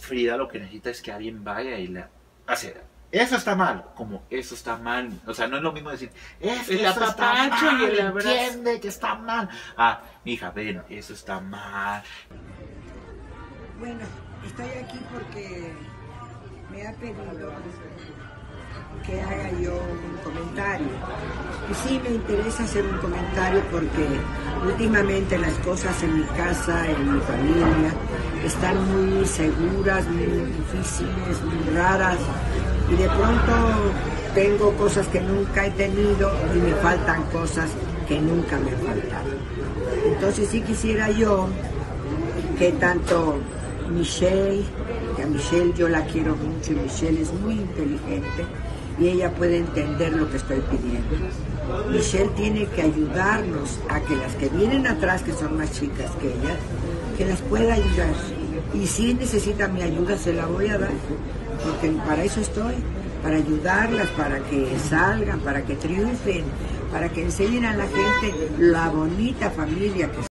Frida lo que necesita es que alguien vaya y la hace. Eso está mal, como eso está mal. O sea, no es lo mismo decir, es que El eso está apapacho mal, y el abrazo. entiende que está mal. Ah, hija, ven, eso está mal. Bueno, estoy aquí porque me ha pedido que haga yo un comentario. Y sí me interesa hacer un comentario porque últimamente las cosas en mi casa, en mi familia, están muy seguras, muy difíciles, muy raras. Y de pronto tengo cosas que nunca he tenido y me faltan cosas que nunca me han faltado. Entonces sí quisiera yo que tanto Michelle, que a Michelle yo la quiero mucho y Michelle es muy inteligente y ella puede entender lo que estoy pidiendo. Michelle tiene que ayudarnos a que las que vienen atrás, que son más chicas que ella, que las pueda ayudar. Y si necesita mi ayuda, se la voy a dar, porque para eso estoy, para ayudarlas, para que salgan, para que triunfen, para que enseñen a la gente la bonita familia que